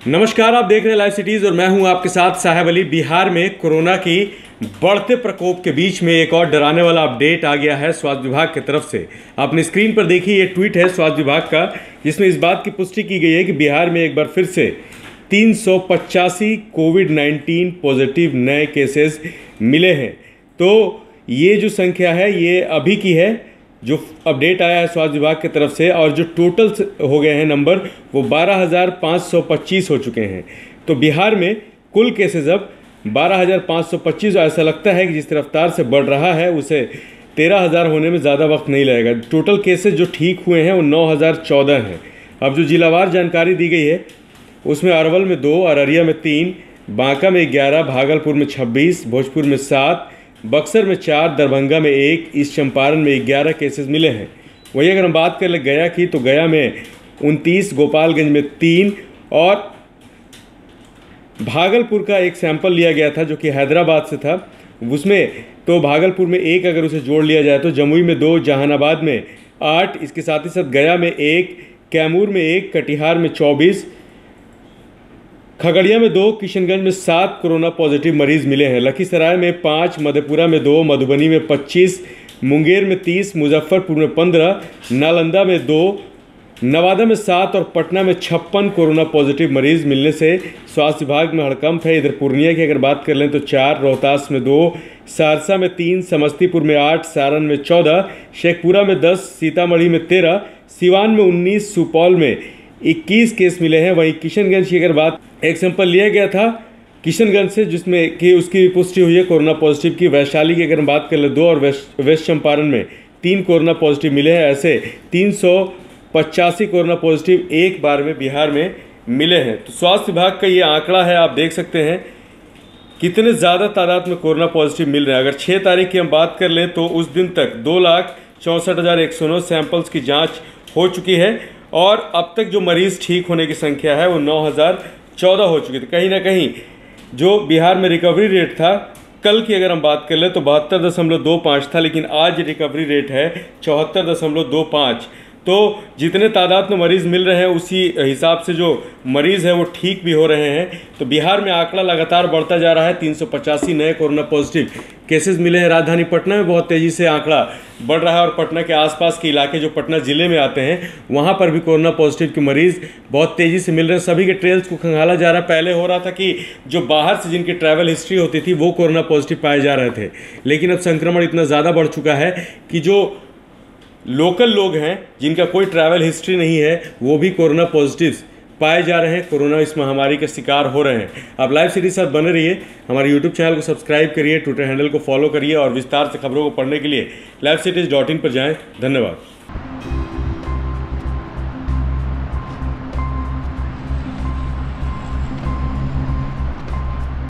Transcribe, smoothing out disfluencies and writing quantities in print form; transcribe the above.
नमस्कार, आप देख रहे हैं लाइव सिटीज और मैं हूं आपके साथ साहेब अली। बिहार में कोरोना की बढ़ते प्रकोप के बीच में एक और डराने वाला अपडेट आ गया है स्वास्थ्य विभाग की तरफ से। आपने स्क्रीन पर देखी ये ट्वीट है स्वास्थ्य विभाग का, जिसमें इस बात की पुष्टि की गई है कि बिहार में एक बार फिर से 385 कोविड-19 पॉजिटिव नए केसेस मिले हैं। तो ये जो संख्या है ये अभी की है, जो अपडेट आया है स्वास्थ्य विभाग की तरफ से, और जो टोटल हो गए हैं नंबर वो 12,525 हो चुके हैं। तो बिहार में कुल केसेस अब 12,525, ऐसा लगता है कि जिस रफ्तार से बढ़ रहा है उसे 13,000 होने में ज़्यादा वक्त नहीं लगेगा। टोटल केसेस जो ठीक हुए हैं वो 9,014 हैं। अब जो जिलावार जानकारी दी गई है उसमें अरवल में 2, अररिया में 3, बांका में 11, भागलपुर में 26, भोजपुर में 7, बक्सर में 4, दरभंगा में 1, ईस्ट चंपारण में 11 केसेस मिले हैं। वही अगर हम बात कर ले गया की, तो गया में 29, गोपालगंज में 3 और भागलपुर का एक सैंपल लिया गया था जो कि हैदराबाद से था, उसमें तो भागलपुर में 1 अगर उसे जोड़ लिया जाए तो जमुई में 2, जहानाबाद में 8, इसके साथ ही साथ गया में 1, कैमूर में 1, कटिहार में 24, खगड़िया में 2, किशनगंज में 7 कोरोना पॉजिटिव मरीज मिले हैं। लखीसराय में 5, मधेपुरा में 2, मधुबनी में 25, मुंगेर में 30, मुजफ्फरपुर में 15, नालंदा में 2, नवादा में 7 और पटना में 56 कोरोना पॉजिटिव मरीज मिलने से स्वास्थ्य विभाग में हड़कंप है। इधर पूर्णिया की अगर बात कर लें तो 4, रोहतास में 2, सहरसा में 3, समस्तीपुर में 8, सारण में 14, शेखपुरा में 10, सीतामढ़ी में 13, सिवान में 19, सुपौल में 21 केस मिले हैं। वहीं किशनगंज की अगर बात, एक सैंपल लिया गया था किशनगंज से जिसमें कि उसकी पुष्टि हुई है कोरोना पॉजिटिव की। वैशाली की अगर हम बात कर ले 2 और वेस्ट चंपारण में 3 कोरोना पॉजिटिव मिले हैं। ऐसे 385 कोरोना पॉजिटिव एक बार में बिहार में मिले हैं। तो स्वास्थ्य विभाग का ये आंकड़ा है, आप देख सकते हैं कितने ज़्यादा तादाद में कोरोना पॉजिटिव मिल रहे हैं। अगर 6 तारीख की हम बात कर लें तो उस दिन तक 2,64,109 सैंपल्स की जाँच हो चुकी है और अब तक जो मरीज ठीक होने की संख्या है वो 9,014 हो चुकी थी। कहीं ना कहीं जो बिहार में रिकवरी रेट था, कल की अगर हम बात कर ले तो 72.25 था, लेकिन आज रिकवरी रेट है 74.25। तो जितने तादाद में मरीज़ मिल रहे हैं उसी हिसाब से जो मरीज़ है वो ठीक भी हो रहे हैं। तो बिहार में आंकड़ा लगातार बढ़ता जा रहा है। 385 नए कोरोना पॉजिटिव केसेस मिले हैं। राजधानी पटना में बहुत तेज़ी से आंकड़ा बढ़ रहा है और पटना के आसपास के इलाके जो पटना ज़िले में आते हैं वहाँ पर भी कोरोना पॉजिटिव के मरीज़ बहुत तेज़ी से मिल रहे हैं। सभी के ट्रेल्स को खंगाला जा रहा है। पहले हो रहा था कि जो बाहर से जिनकी ट्रैवल हिस्ट्री होती थी वो कोरोना पॉजिटिव पाए जा रहे थे, लेकिन अब संक्रमण इतना ज़्यादा बढ़ चुका है कि जो लोकल लोग हैं जिनका कोई ट्रैवल हिस्ट्री नहीं है वो भी कोरोना पॉजिटिव पाए जा रहे हैं, कोरोना इस महामारी के शिकार हो रहे हैं। आप लाइव सीरीज साथ बने रहिए, हमारे यूट्यूब चैनल को सब्सक्राइब करिए, ट्विटर हैंडल को फॉलो करिए और विस्तार से खबरों को पढ़ने के लिए livecities.in पर जाएं। धन्यवाद।